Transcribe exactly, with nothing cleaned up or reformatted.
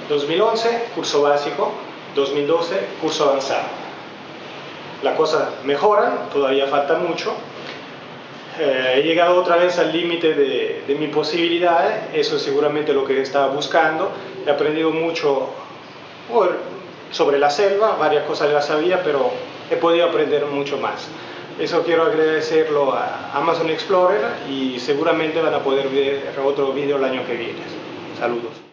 dos mil once, curso básico, dos mil doce, curso avanzado. Las cosas mejoran, todavía falta mucho. Eh, he llegado otra vez al límite de, de mis posibilidades, eso es seguramente lo que estaba buscando. He aprendido mucho sobre la selva, varias cosas las sabía, pero he podido aprender mucho más. Eso quiero agradecerlo a Amazon Explorer y seguramente van a poder ver otro vídeo el año que viene. Saludos.